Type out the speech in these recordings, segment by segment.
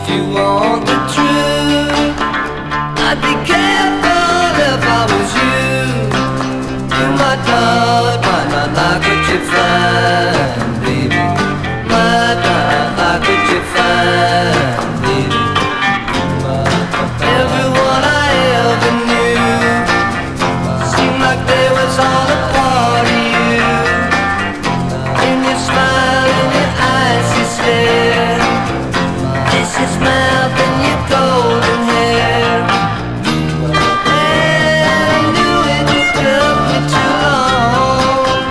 you want the truth, I'd be careful if I was you. You might not like what you find, baby. Might not like what you find, baby. Everyone I ever knew seemed like they was all a part of you. In your smile, in your eyes you stare, kiss your mouth and your golden hair. And I knew it took me too long.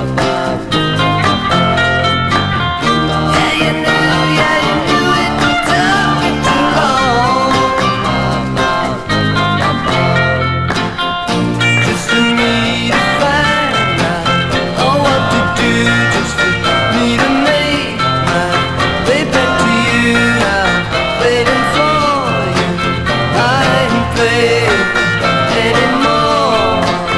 Yeah, you knew it took me too long. Just for me to find out what to do, just for me to make my way back to you. I'm waiting for you, I ain't playing anymore.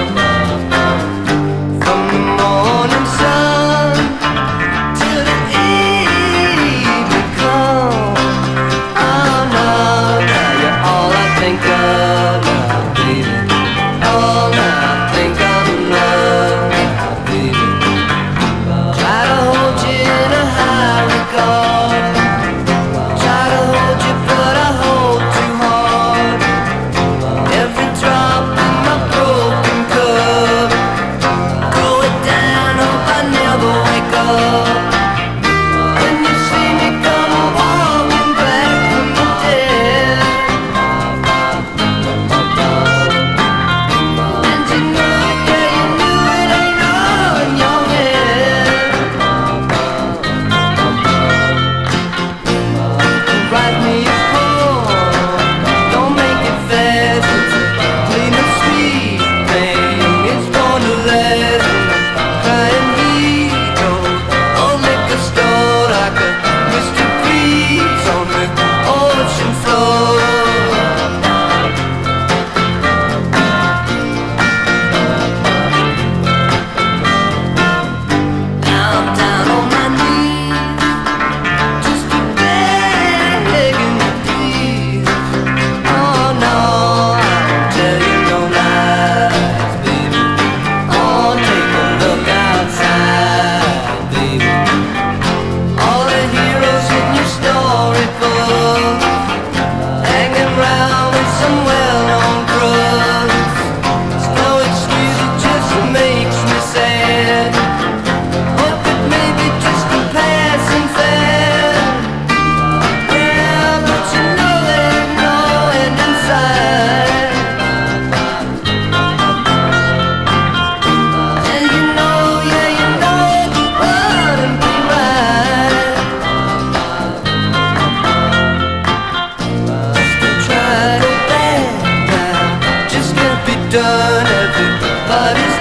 From the morning sun till the evening comes, oh no, now you're all I think of now, baby. All I think of now, baby. Try to hold you in a high regard, try to hold you but I hold too hard. Every drop in my broken cup, going down, hope I never wake up. When you see me come walking back from the dead, and you knew it, yeah, you knew it ain't all in your head. Write me a poem, don't make it fast. It's a clean and sweet thing, it's born to last. Crying heroes, old liquor store like a misty breeze on the ocean floor. Now I'm down on my knees, just a begging you please. Oh no, I won't tell you no lies, baby. Oh, take a look outside, baby. All the heroes in your storybook hanging round with some well-known drugs. It's no excuse, it just makes me sad. Hope it may be just a passing fad. Yeah, but you know there's no end in sight. And you know, yeah, you know it wouldn't be right just to try to bad now, just can't be done. Everybody's